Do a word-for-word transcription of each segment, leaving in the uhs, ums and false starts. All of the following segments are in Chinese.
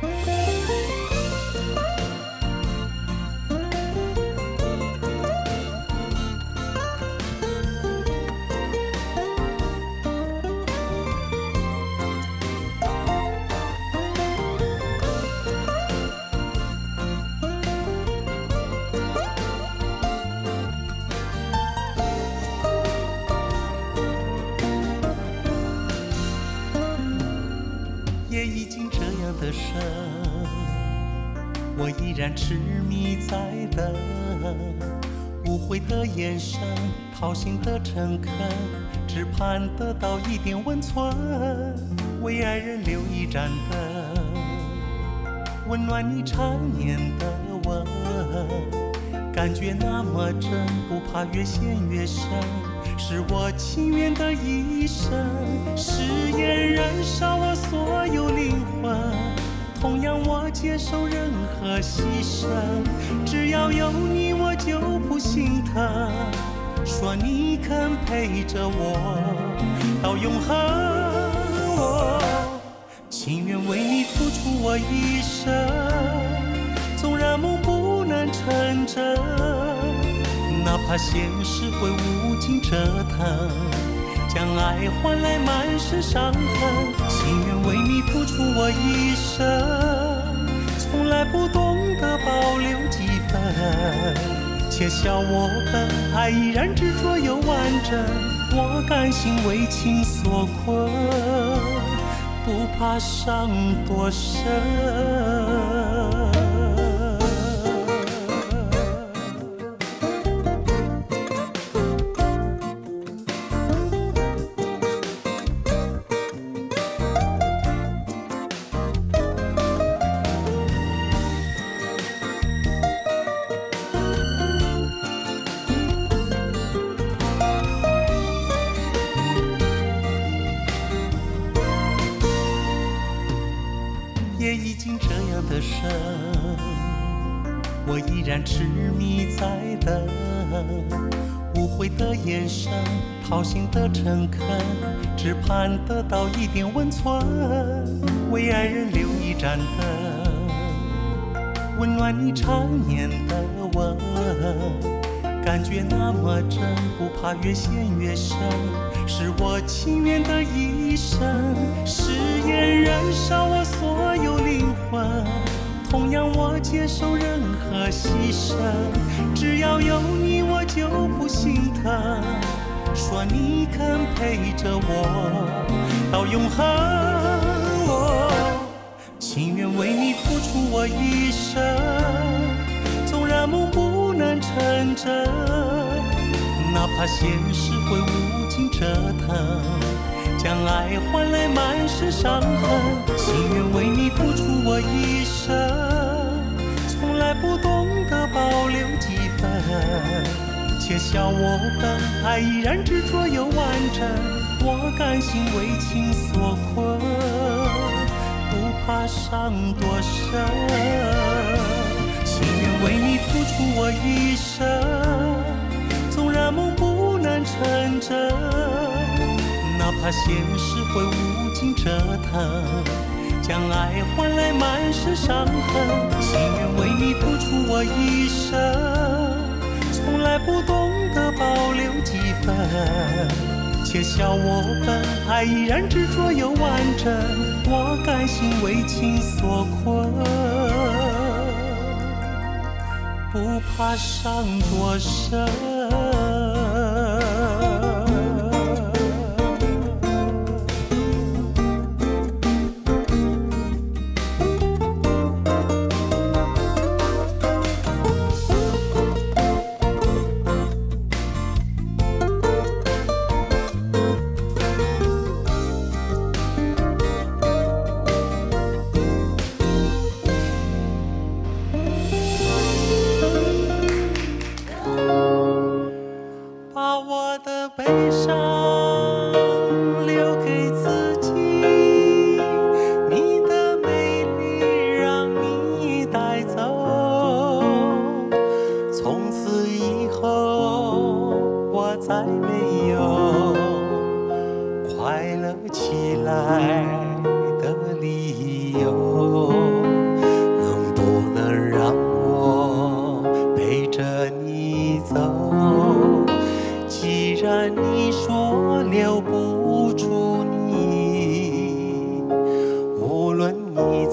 也已经这样的深，我依然痴迷在等，无悔的眼神，掏心的诚恳，只盼得到一点温存，为爱人留一盏灯，温暖你缠绵的吻，感觉那么真，不怕越陷越深，是我情愿的一生，誓言燃烧我所有灵魂，同样我接受任何牺牲，只要有你我就不心疼，说你肯陪着我到永恒，我情愿为你付出我一生，纵然梦不能成真，哪怕现实会无尽折腾，将爱换来满身伤痕，情愿为你付出我一生，从来不懂得保留几分，且笑我笨，爱依然执着又完整，我甘心为情所困，不怕伤多深。也已经这样的深，我依然痴迷在等，无悔的眼神，掏心的诚恳，只盼得到一点温存，为爱人留一盏灯，温暖你缠绵的吻，感觉那么真，不怕越陷越深，是我情愿的一生，誓言燃烧我所有灵魂，同样我接受任何牺牲，只要有你我就不心疼，说你肯陪着我到永恒，我情愿为你付出我一生，纵然梦不能成真，哪怕现实会无尽折腾，将爱换来满身伤痕，情愿为你付出我一生，从来不懂得保留几分，且笑我笨，爱依然执着又完整，我甘心为情所困，不怕伤多深，情愿为你付出我一生，纵然梦不能成真，哪怕现实会无尽折腾，将爱换来满身伤痕，情愿为你付出我一生，从来不懂得保留几分，且笑我笨，爱依然执着又完整，我甘心为情所困，不怕伤多深。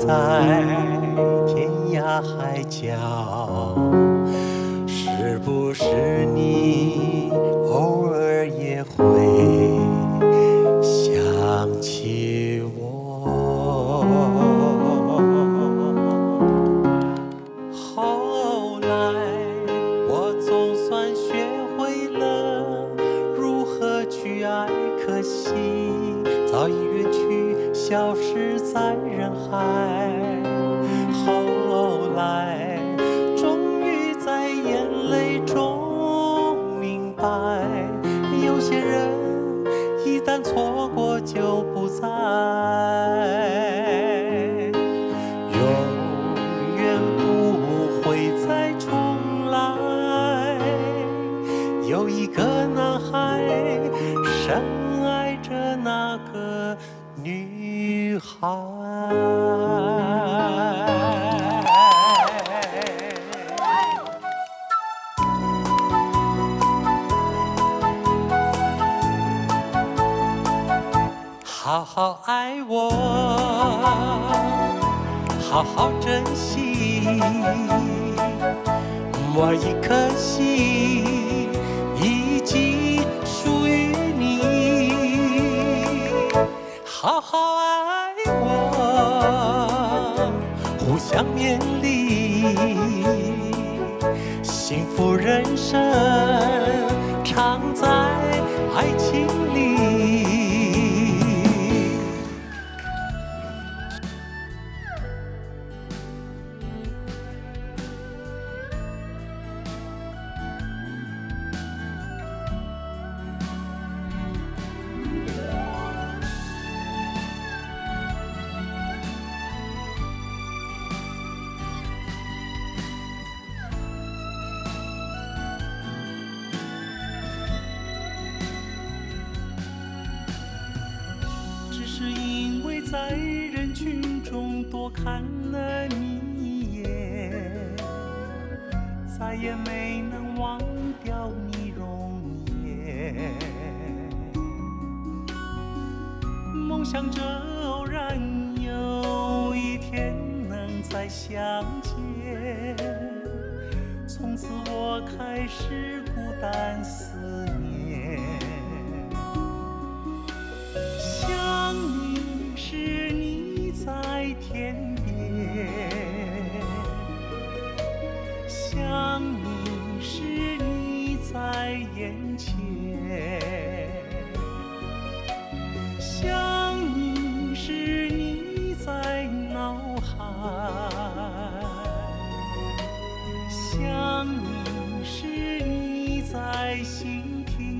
在天涯海角，是不是你偶尔也会想起我？后来我总算学会了如何去爱，可惜早已远去，消失在人海。后来终于在眼泪中明白，有些人一旦错过就不再，永远不会再重来。有一个男孩深爱着那个女孩。好好爱我，好好珍惜，我一颗心已经属于你。好好爱我，互相勉励，幸福人生常在爱情里。是因为在人群中多看了你一眼，再也没能忘掉你容颜。梦想着偶然有一天能再相见，从此我开始孤单思念。想你是你在天边，想你是你在眼前，想你是你在脑海，想你是你在心田。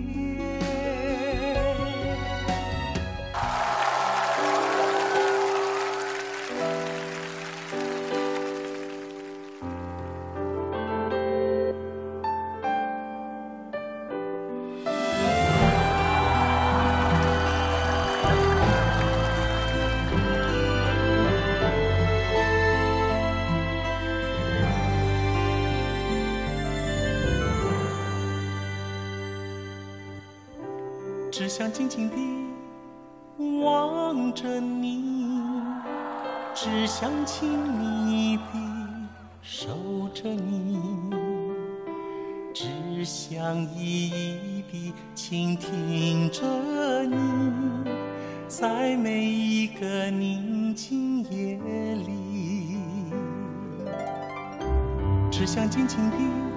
只想静静地望着你，只想亲昵地守着你，只想一一地倾听着你，在每一个宁静夜里，只想静静地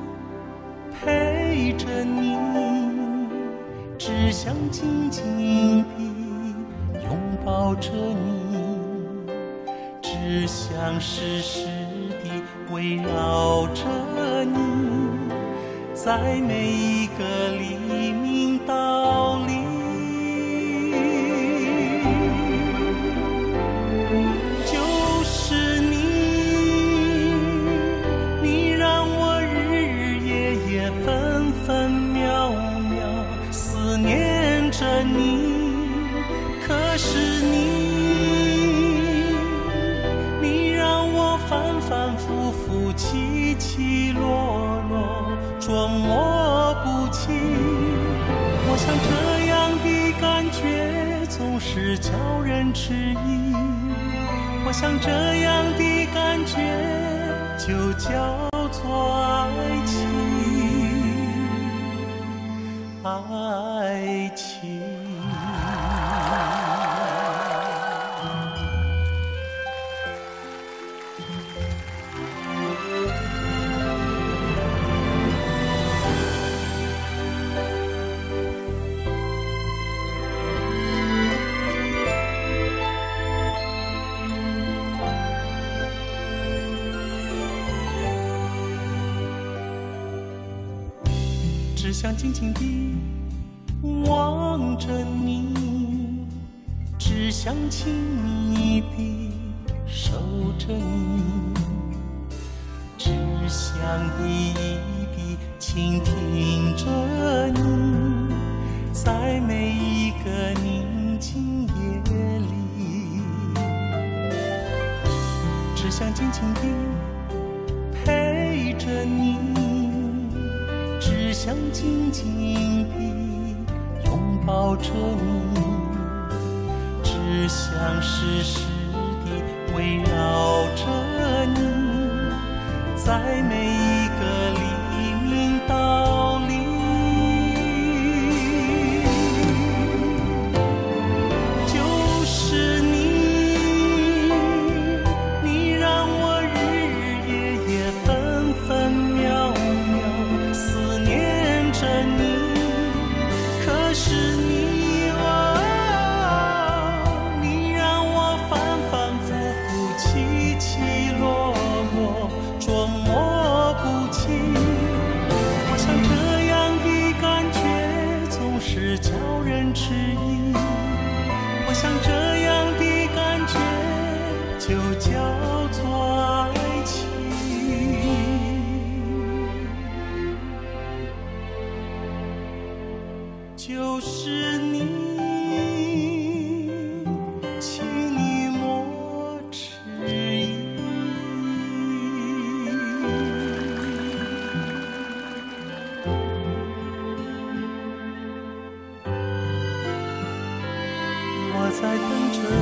陪着你，只想紧紧地拥抱着你，只想时时地围绕着你，在每一个黎明道理。就是你，你让我日日夜夜分分秒秒思念着你。可是你，你让我反反复复起起落落捉摸不清。我想这样的感觉总是叫人迟疑，为我想这样的感觉就叫做爱情，爱情。只想静静地望着你，只想亲密地守着你，只想一一地倾听着你，在每一个宁静夜里，只想静静地陪着你，只想紧紧地拥抱着你，只想时时地围绕着你，在每一个黎明倒立。就是你，你让我日日夜夜分分秒秒思念着你，可是你啊，你让我反反复复起起落落捉摸不清。我想这样的感觉总是叫人迟疑，我想这样的感觉就叫做爱情。就是你，请你莫迟疑。我在等着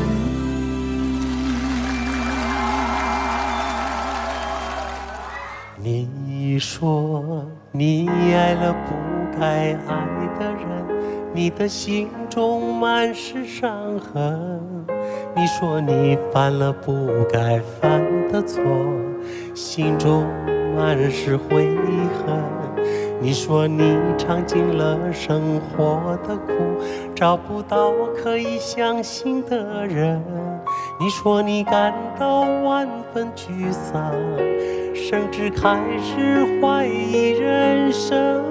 你。你说你爱了不该爱的人，你的心中满是伤痕。你说你犯了不该犯的错，心中满是悔恨。你说你尝尽了生活的苦，找不到可以相信的人。你说你感到万分沮丧，甚至开始怀疑人生。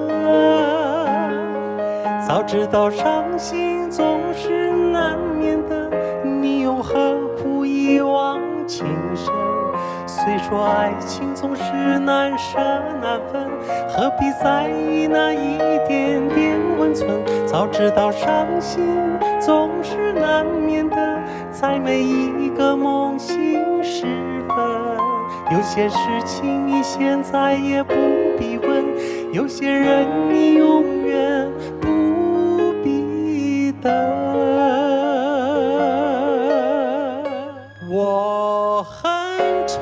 早知道伤心总是难免的，你又何苦一往情深？虽说爱情总是难舍难分，何必在意那一点点温存？早知道伤心总是难免的，在每一个梦醒时分。有些事情你现在也不必问，有些人你永远不必等。我很丑，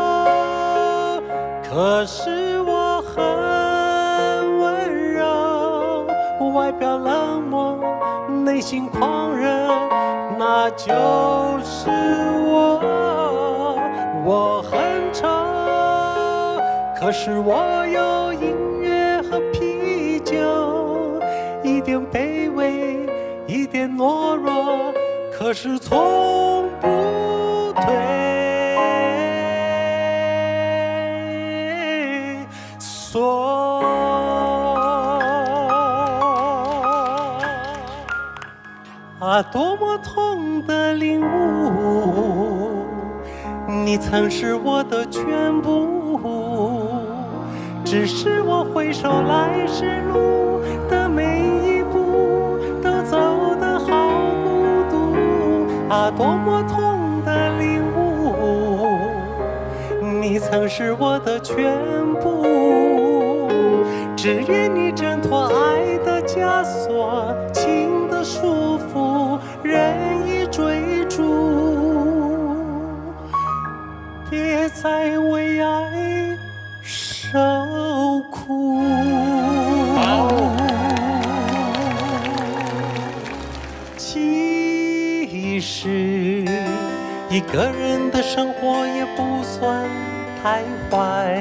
可是我很温柔，外表冷漠，内心狂热，那就是我。我很丑，可是我有音乐和啤酒，一点卑微，一点懦弱，可是从不退缩。啊，多么痛的领悟，你曾是我的全部，只是我回首来时路的每一步都走得好孤独。啊，多么痛的领悟，你曾是我的全部，只愿你挣脱爱的枷锁，情的束缚，任意追逐。 别再为爱受苦。其实一个人的生活也不算太坏，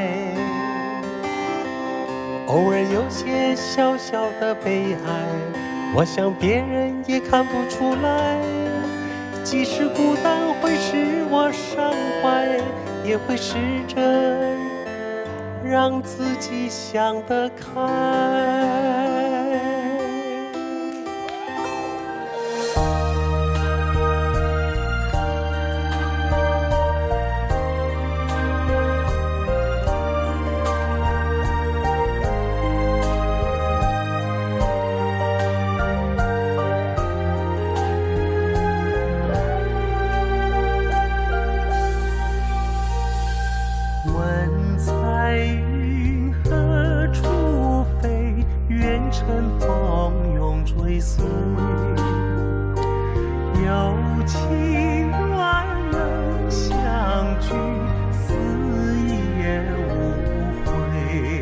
偶尔有些小小的悲哀，我想别人也看不出来。即使孤单会使我伤怀，也会试着让自己想得开。问彩云何处飞，愿乘风永追随。有情愿能相聚，死也无悔。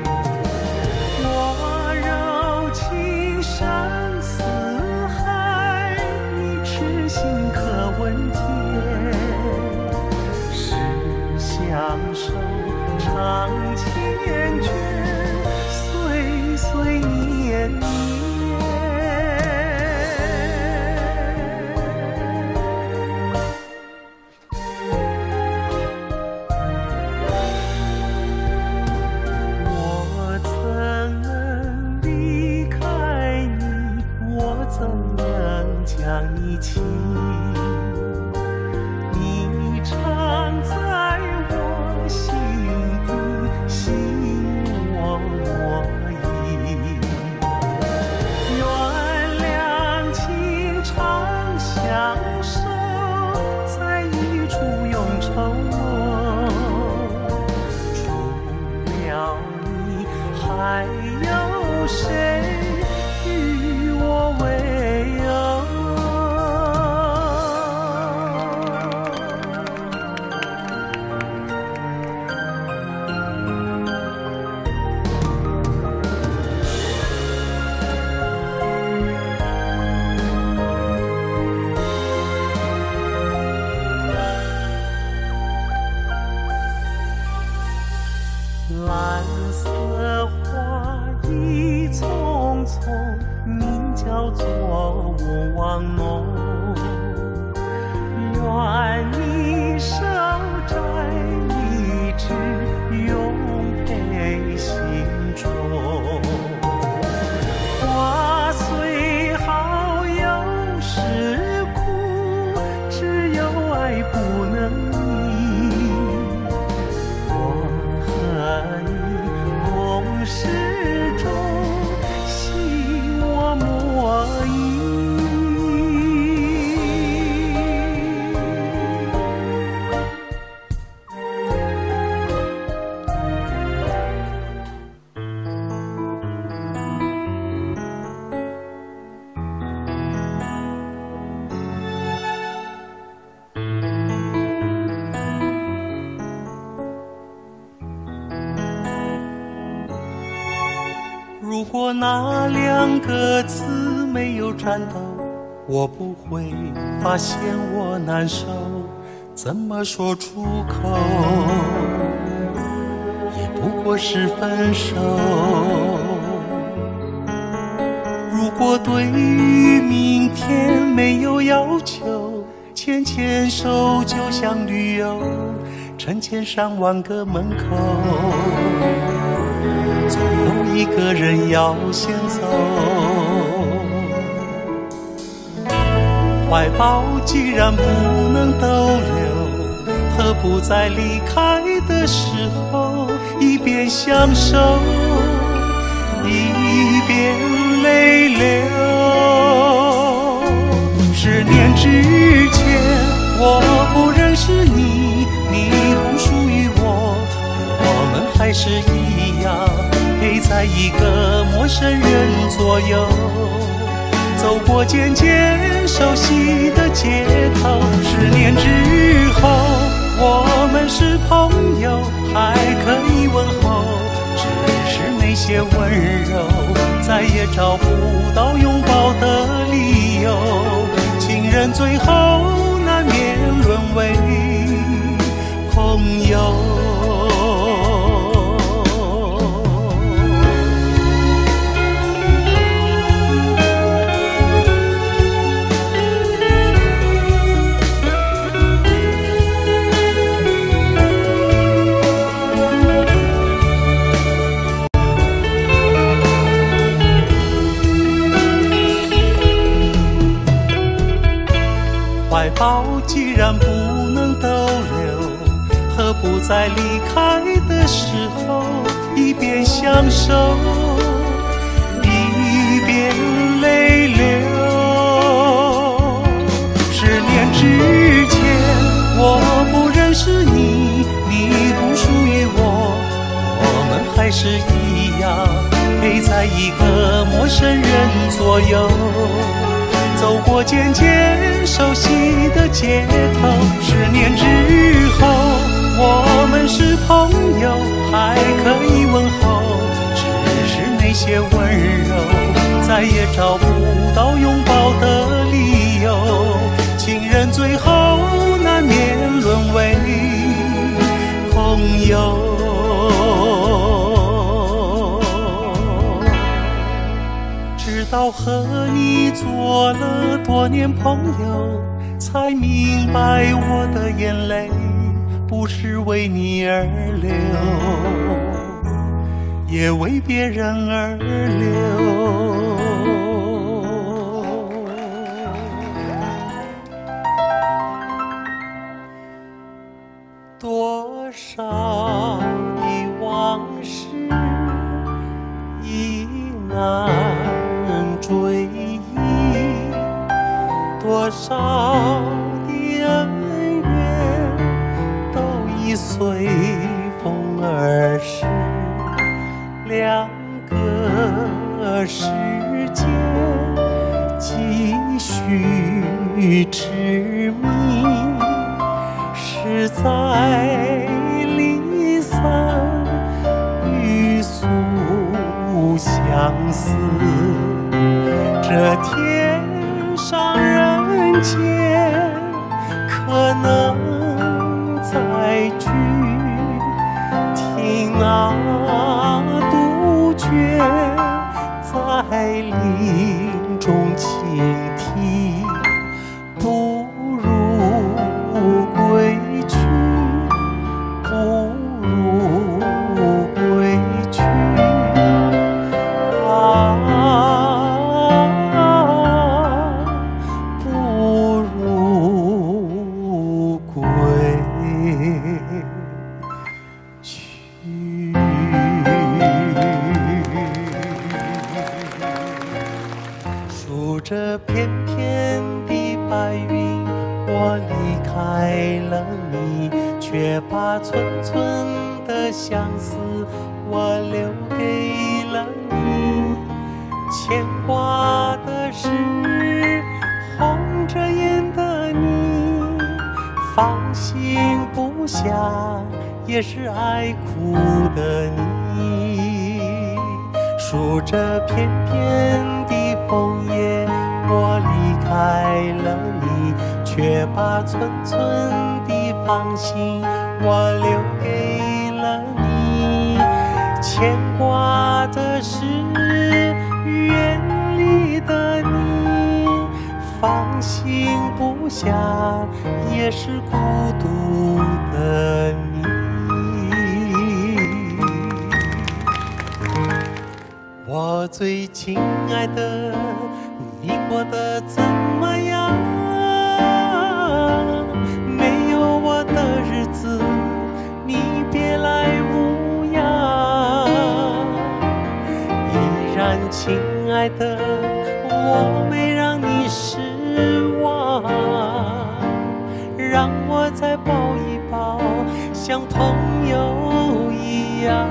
我柔情深似海，你痴心可问天。相守长缱绻，岁岁年年。我怎能离开你？我怎能将你弃？你常在我心底，心我莫疑。愿两情长相守，在一处永愁梦。除了你，还有谁与我为友？蓝色花意匆匆，名叫做我望梦。愿你手摘一枝，永佩心中。花虽好，有时苦，只有爱不能移。我和你共始终，心我莫疑。如果那两个字没有颤抖，我不会发现我难受。怎么说出口，也不过是分手。如果对于明天没有要求，牵牵手就像旅游，成千上万个门口，总有一个人要先走。怀抱既然不能逗留，何不在离开的时候一边享受，一边泪流。十年之前我不认识你，你不属于我，我们还是一样陪在一个陌生人左右，走过渐渐熟悉的街头。十年之后，我们是也找不到拥抱的理由，情人最后难免沦为朋友。怀抱既然不能逗留，何不在离开的时候一边享受，一边泪流。十年之前我不认识你，你不属于我，我们还是一样陪在一个陌生人左右，走过渐渐熟悉的街头。十年之后我们是朋友，还可以问候，只是那些温柔再也找不到拥抱的理由，情人最后难免沦为朋友。直到和你做了多年朋友，才明白我的眼泪不是为你而流，也为别人而流。多少的往事已难追忆，多少的恩怨都已随风而逝，两个世界继续痴迷，是在离散与诉相思。这天上人间可能再聚，听那杜鹃在林中倾听，不如归去，不如归去啊，不如归去。数着片片的白云，我离开了你，却把寸寸的相思我留给了你。牵挂的是红着眼的你，放心不下也是爱哭的你。数着片片的枫叶，我离开了你，却把寸寸的芳心我留给了你。牵挂的是远离的你，放心不下也是孤独的你。我最亲爱的，你过得怎么样？没有我的日子，你别来无恙。依然亲爱的，我没让你失望，让我再抱一抱，像朋友一样。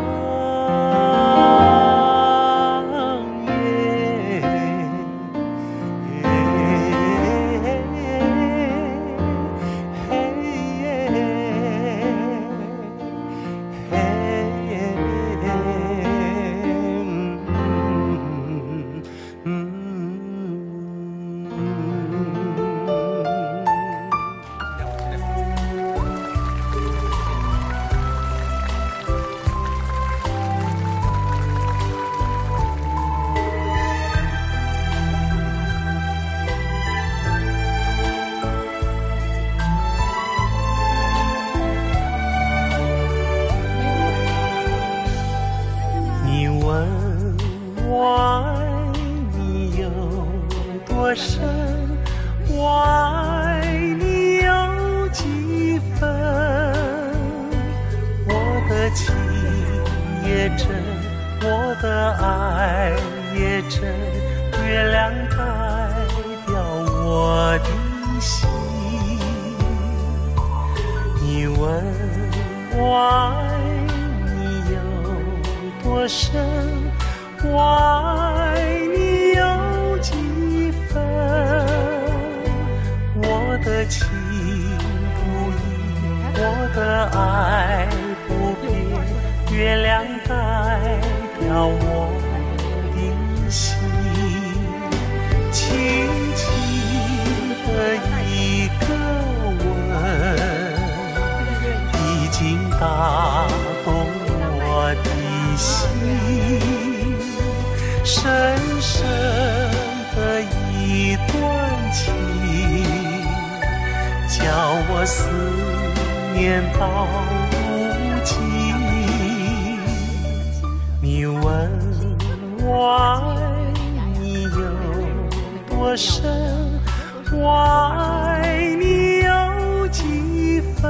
情也真，我的爱也真，月亮代表我的心。你问我爱你有多深，我爱你有几分？我的情不移，我的爱不变，月亮代表我的心。轻轻的一个吻，已经打动我的心。深深的一段情，叫我思念到如今。你问我爱你有多深，我爱你有几分？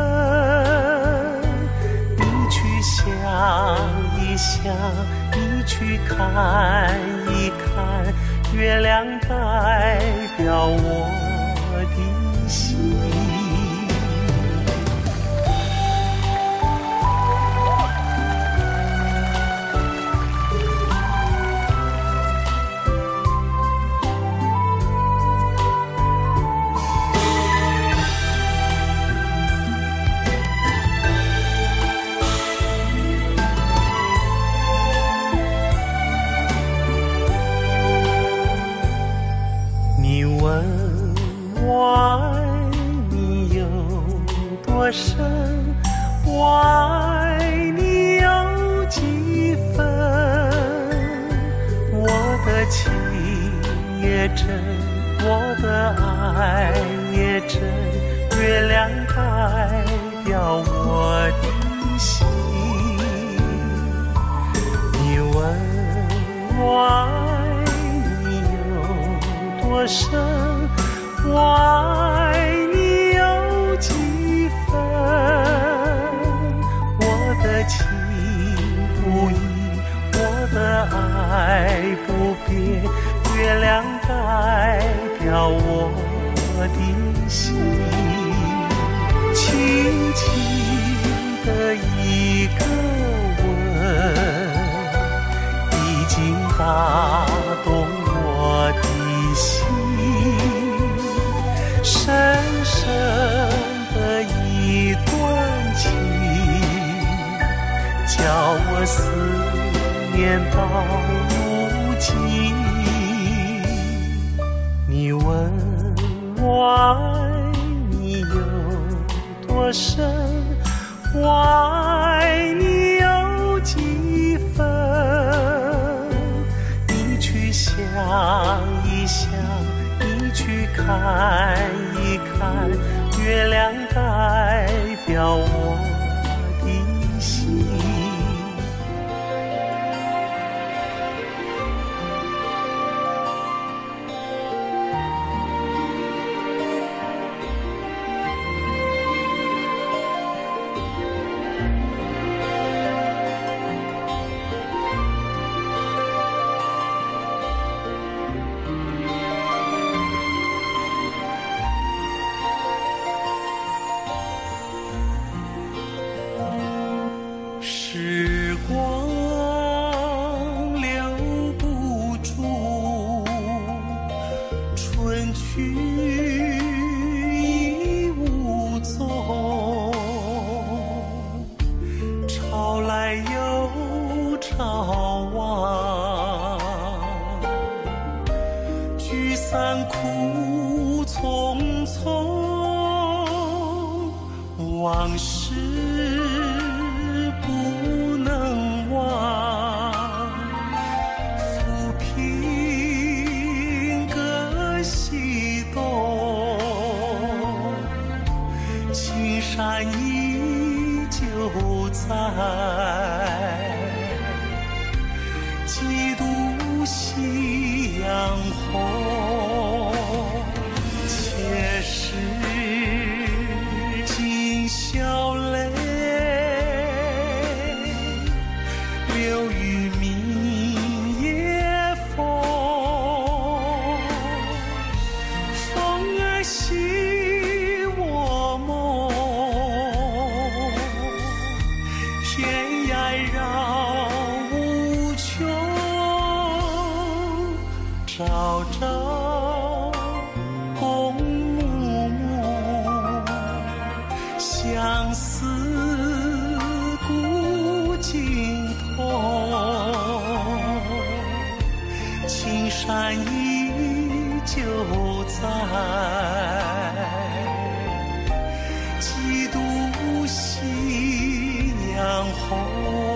你去想一想，你去看一看，月亮代表我的心。多深，我爱你有几分？我的情也真，我的爱也真，月亮代表我的心。你问我爱你有多深，我爱你有几分？我的情不移，我的爱不变，月亮代表我的心。轻轻的一个吻，已经打动我的心。深深的一段情，叫我思念到如今。你问我爱你有多深，我爱你有几分？你去想一想，你去看一看，月亮代表我的心。时光留不住，春去已无踪，潮来又潮往，聚散苦匆匆，往事不能忘，抚平各西东，青山依旧在，几度夕阳红，且是今宵泪朝朝共暮暮，相思古今同。青山依旧在，几度夕阳红。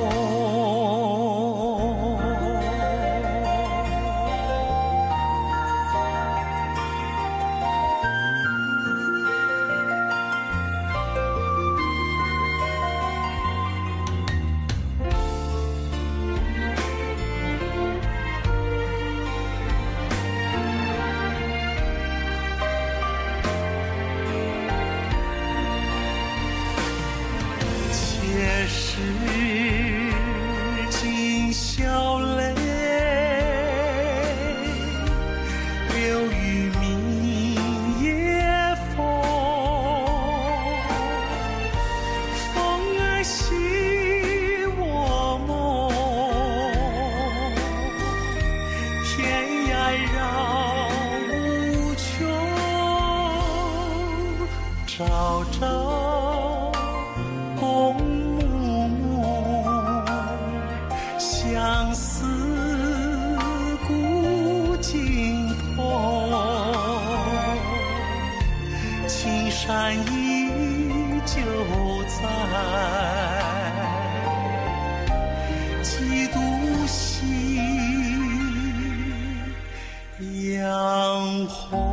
是今宵泪流于明夜风，风儿系我梦，天涯绕无穷，朝朝共相思古今同，青山依旧在，几度夕阳红。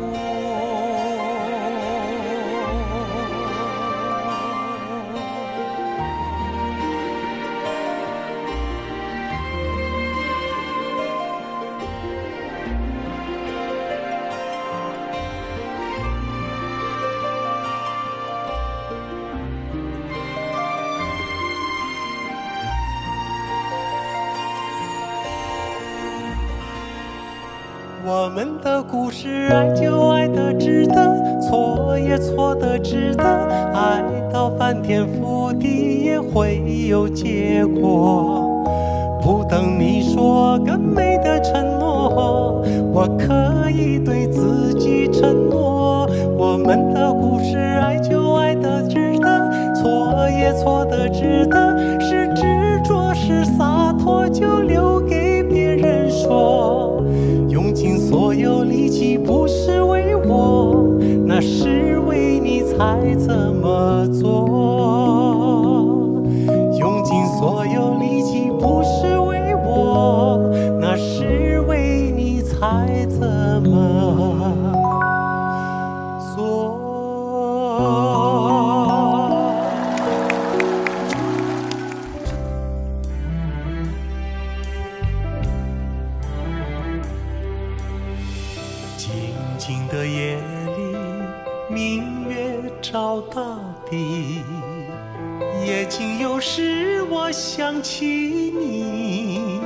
我们的故事，爱就爱得值得，错也错得值得，爱到翻天覆地也会有结果。不等你说更美的承诺，我可以对自己承诺。我们的故事，爱就爱得值得，错也错得值得，是执着是洒脱，就留给别人说。用尽所有力气不是为我，那是为你才这么做。用尽所有力气不是为我，那是为你才这么做。静静的夜里，明月照大地，夜静有时我想起你，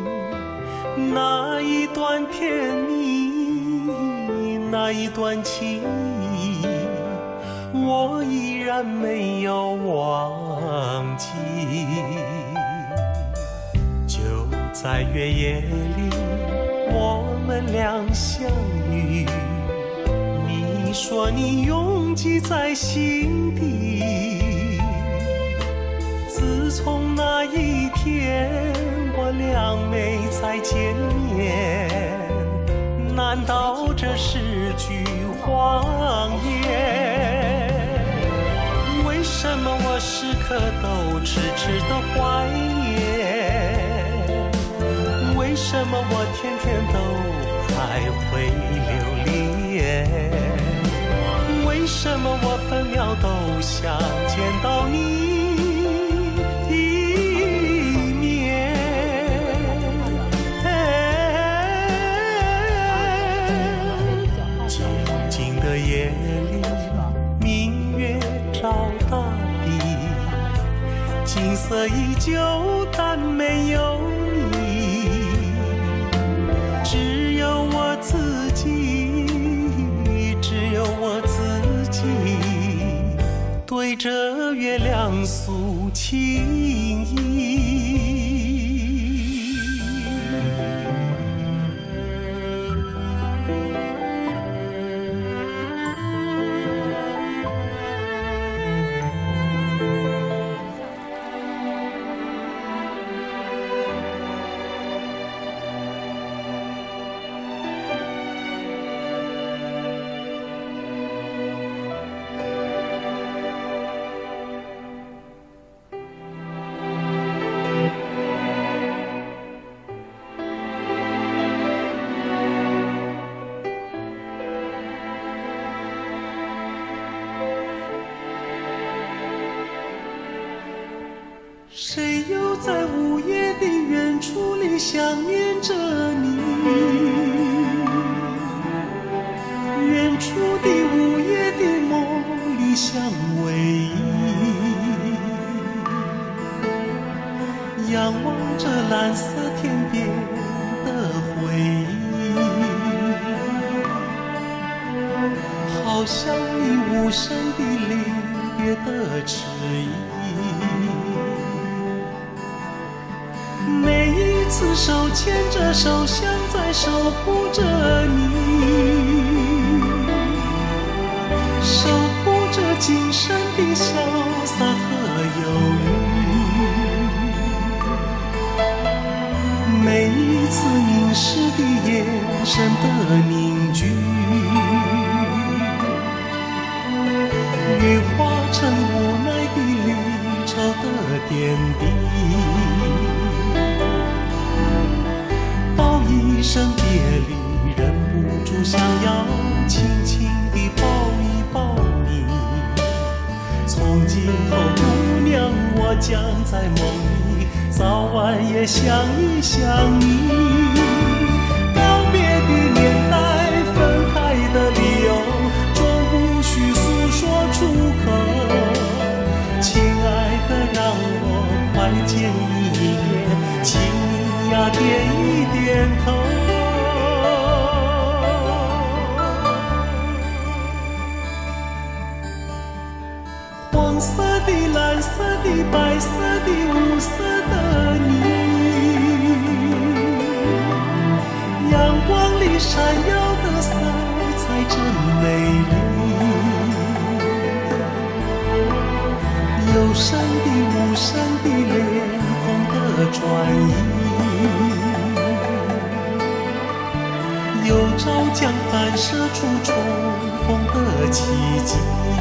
那一段甜蜜，那一段情谊，我依然没有忘记。就在月夜里，我们俩相遇，你说你永记在心底。自从那一天我俩没再见面，难道这是句谎言？为什么我时刻都痴痴的怀念？为什么我天天都还会留恋？为什么我分秒都想见到你一面？静静的夜里，明月照大地，景色依旧，但没有只有我自己，只有我自己，对着月亮诉情意。 谁又在午夜的远处里想念着你？远处的午夜的梦里相偎依，仰望着蓝色天边的回忆，好像你无声的离别的迟疑。每一次手牵着手，像在守护着你，守护着今生的潇洒和忧郁。每一次凝视的眼神的凝聚，羽化成无奈的离愁的点滴。道一声别离，忍不住想要轻轻地抱一抱你。从今后，姑娘，我将在梦里早晚也想一想你。告别的年代，分开的理由，终不需诉说出口。亲爱的，让我快见你一面，请你呀点一点头。黄色的、蓝色的、白色的、无色的你，阳光里闪耀的色彩真美丽。有声的、无声的、脸孔的转移，有朝将反射出重逢的奇迹。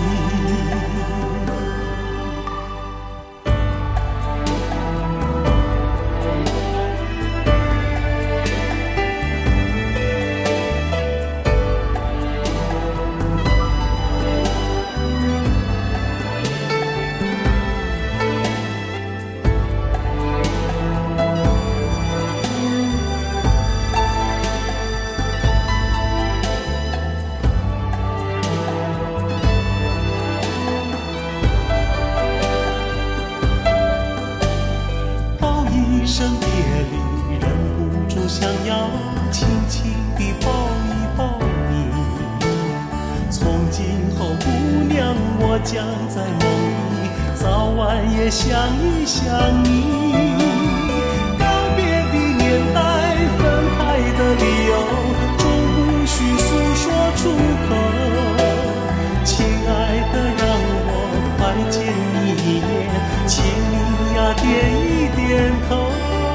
一声别离，忍不住想要轻轻地抱一抱你。从今后，姑娘，我将在梦里早晚也想一想你。告别的年代，分开的理由，终不需诉说出口。亲爱的，让我快见你一面，请你呀点一点头。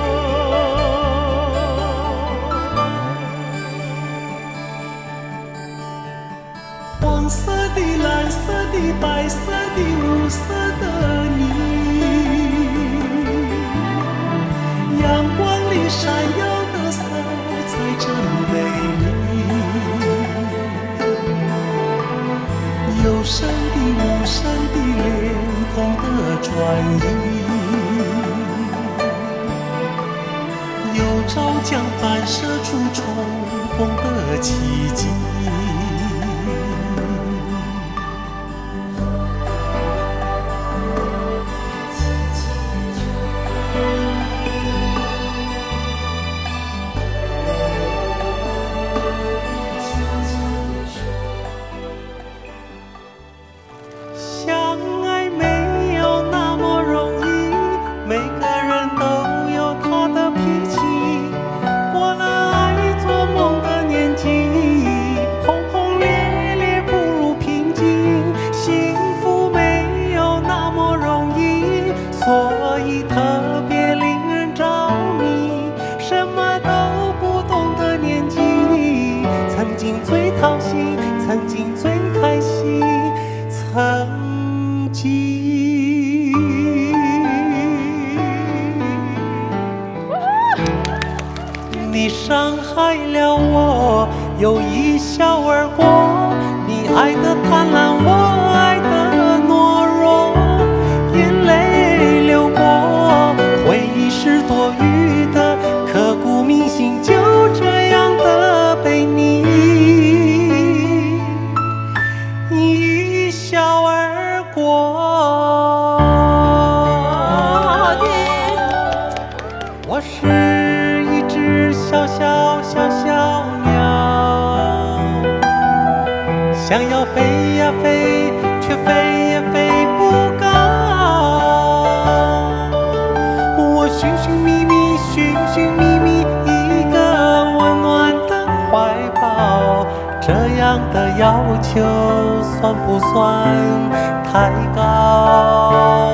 黄色的、蓝色的、白色的、无色的你，阳光里闪耀的色彩真美丽。有声的、无声的、脸孔的转移，有朝将反射出重逢的奇迹。相爱没有那么容易，每个人都有他的脾气。过了爱做梦的年纪，轰轰烈烈不如平静。幸福没有那么容易，所以特别令人着迷。什么都不懂的年纪，曾经最掏心，曾经最开心，曾经。你伤害了我，又一笑而过。你爱的贪婪，我爱的懦弱，眼泪流过。 呀飞，却飞也飞不高。我寻寻觅觅，寻寻觅觅一个温暖的怀抱，这样的要求算不算太高？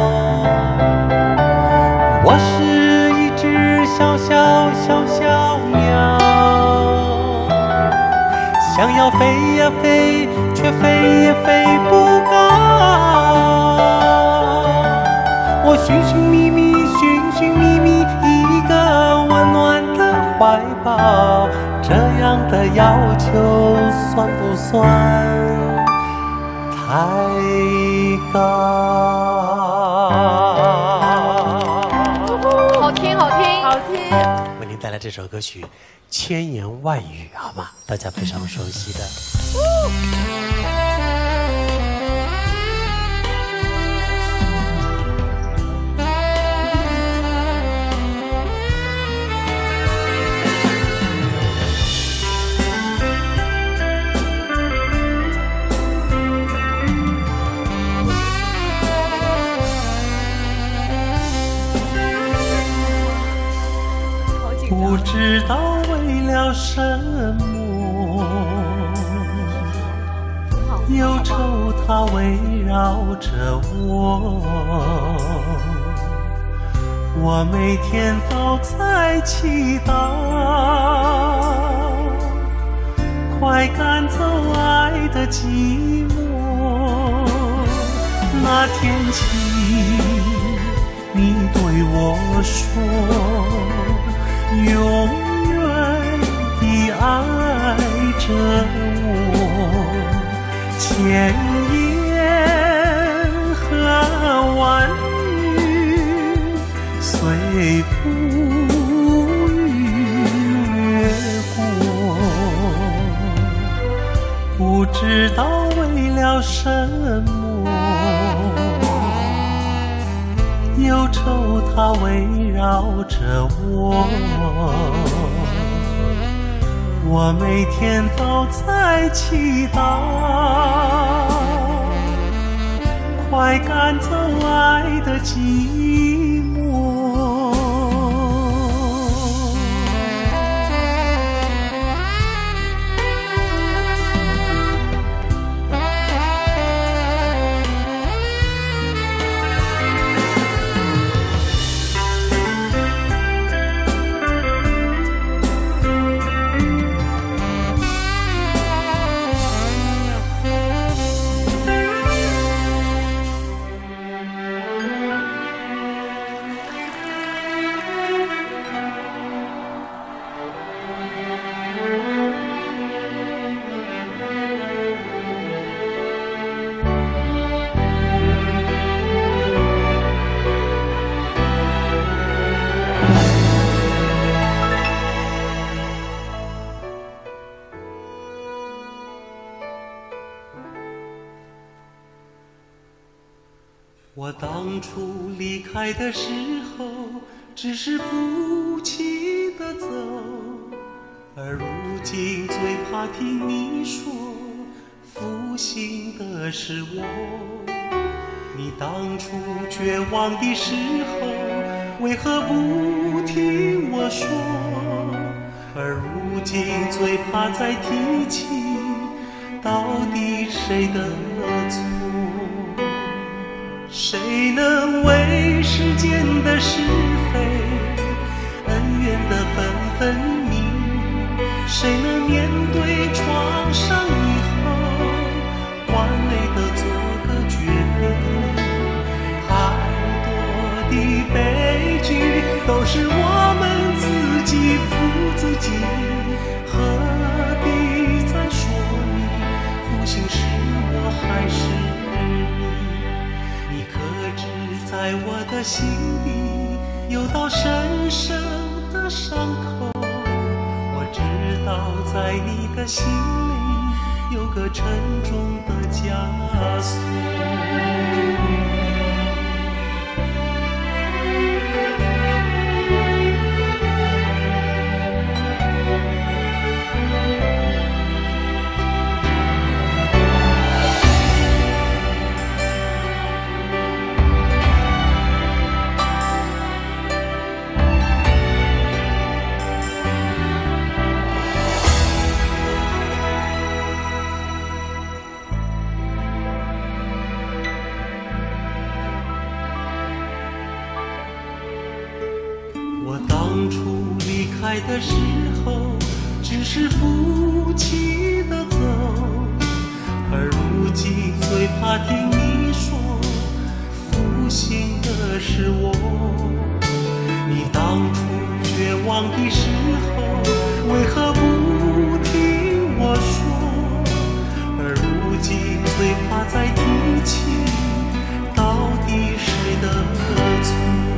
我是一只小小小小鸟，想要飞呀飞，却飞也飞不高。我寻寻觅觅，寻寻觅觅一个温暖的怀抱，这样的要求算不算太高？ 好听，好听，好听！ 为您带来这首歌曲《千言万语》，好吗？大家非常熟悉的。 不知道为了什么，忧愁它围绕着我，我每天都在祈祷，快赶走爱的寂寞。那天起，你对我说，永远地爱着我，千言和万语随风越过，不知道为了什么，忧愁它围绕着我，我每天都在祈祷，快赶走爱的寂寞。我当初离开的时候，只是负气的走，而如今最怕听你说，负心的是我。你当初绝望的时候，为何不听我说？而如今最怕再提起，到底谁的错？谁能为世间的是非，恩怨的分分明？谁能面对创伤以后，完美的做个决定？太多的悲剧都是我们自己负自己，何必再说明？负心是我还是你？你可知在我的心底有道深深的伤口？我知道在你的心里有个沉重的枷锁。 我当初离开的时候，只是负气的走，而如今最怕听你说，负心的是我。你当初绝望的时候，为何不听我说？而如今最怕再提起，到底谁的错？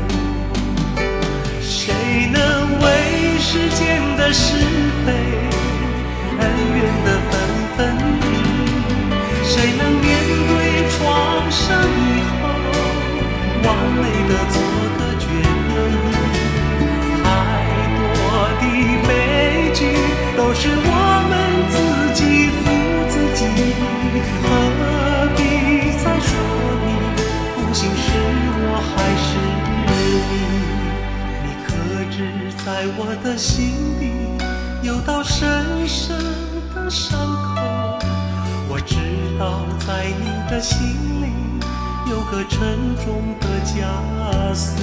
谁能为世间的是非，恩怨的分分离？谁能面对创伤以后，完美的做个决定？太多的悲剧都是我们自己负自己，何必再说明负心是我还是你？你可知在我的心底有道深深的伤口？我知道在你的心里有个沉重的枷锁。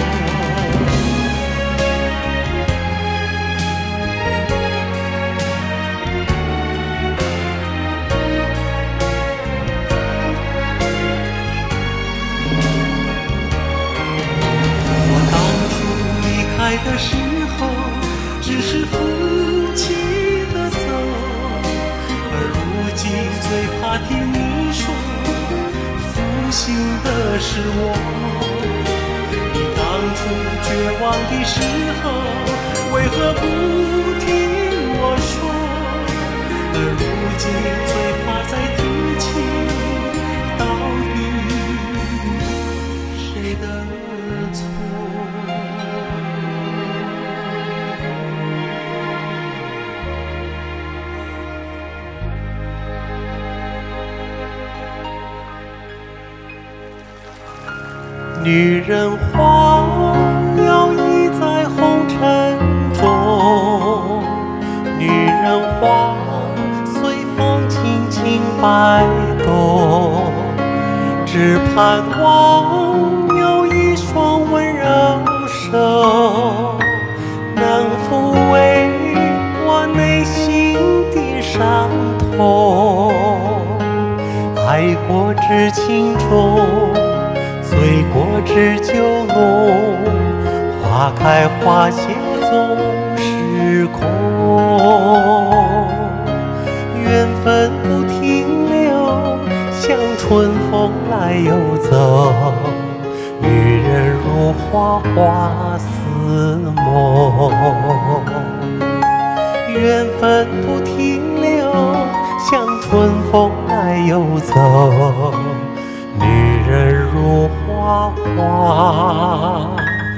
的时候，只是负气的走，而如今最怕听你说，负心的是我。你当初绝望的时候，为何不听我说？而如今最怕再提起，到底谁的错？女人花摇曳在红尘中，女人花随风轻轻摆动，只盼望有一双温柔手，能抚慰我内心的伤痛。爱过知情重，醉过知酒浓，花开花谢总是空。缘分不停留，像春风来又走。女人如花，花似梦。缘分不停留，像春风来又走。女人如花，花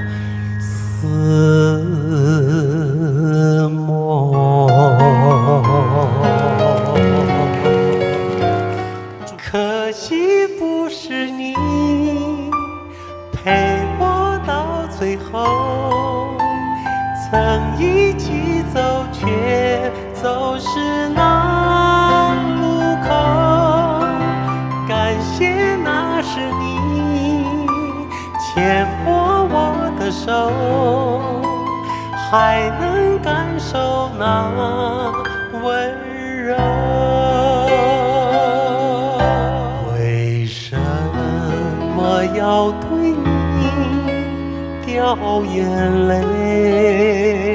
似梦。可惜不是你陪我到最后，曾一起走，却走失那路口。感谢那是你牵过我的手，还能感受那温柔。为什么要对你掉眼泪？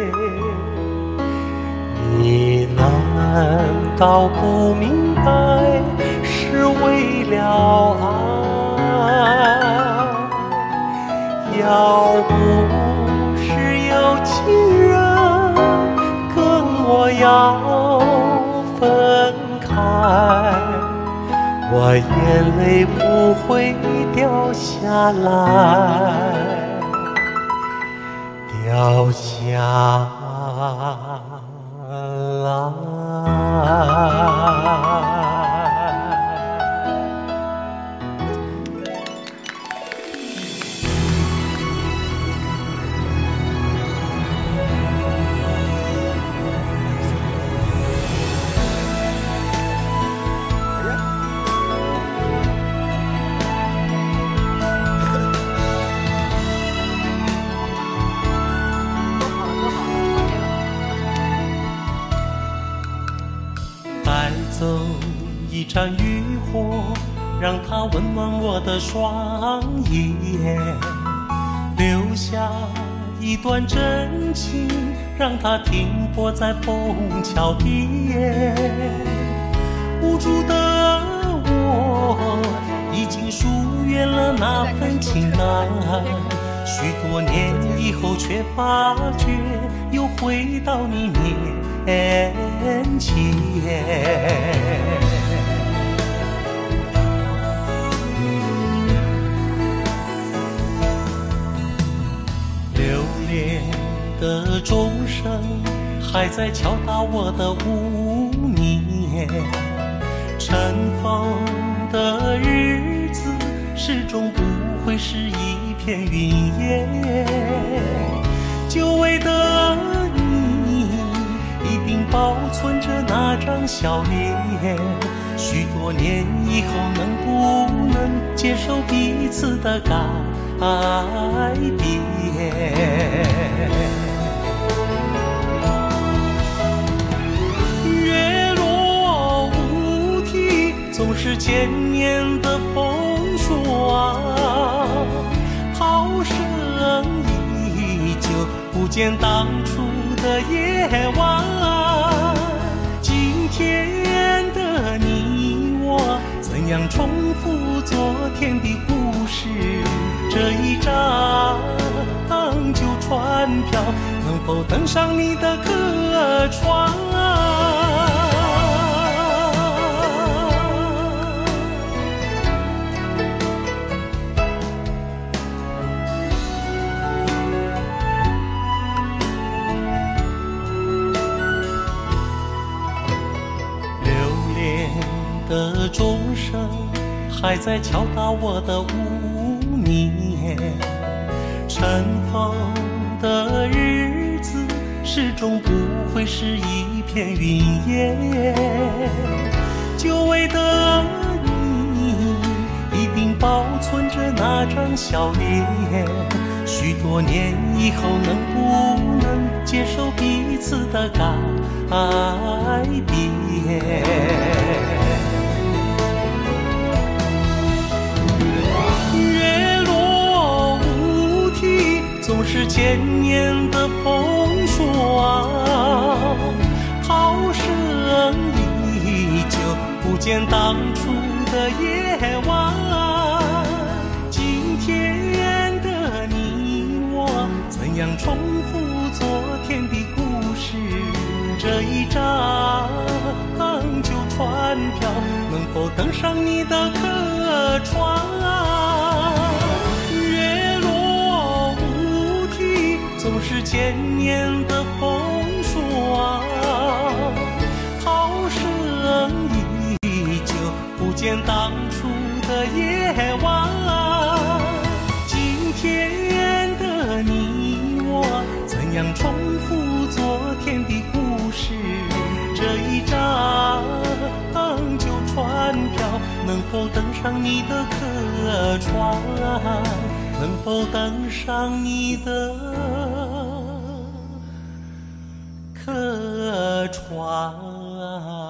你难道不明白是为了爱？要不是有情人跟我要分开，我眼泪不会掉下来，掉下来。 盏渔火，让它温暖我的双眼，留下一段真情，让它停泊在枫桥边。无助的我已经疏远了那份情爱，许多年以后却发觉又回到你面前。流连的钟声还在敲打我的无眠，尘封的日子始终不会是一片云烟。久违的你一定保存着那张笑脸，许多年以后能不能接受彼此的改变？月落乌啼，总是千年的风霜，涛声依旧，不见当初的夜晚。今天的你我怎样重复昨天的故事？这一张旧船票能否登上你的客船？的钟声还在敲打我的无眠，尘封的日子始终不会是一片云烟。久违的你一定保存着那张笑脸，许多年以后能不能接受彼此的改变？总是千年的风霜，涛声依旧，不见当初的夜晚。今天的你我怎样重复昨天的故事？这一张旧船票能否登上你的客船？总是千年的风霜，涛声依旧，不见当初的夜晚。今天的你我怎样重复昨天的故事？这一张旧船票能否登上你的客船？能否登上你的客船？